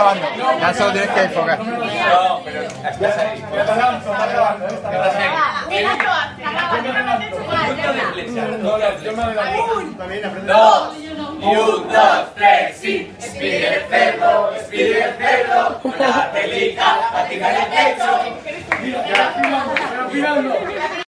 grabando. Ya solo tienes que enfocar. No, pero estás ahí. Estás ahí. Yo me doy la dos. Y un, dos, tres, sí. Speedy el cerdo, la pelica, patica en el techo. Mira,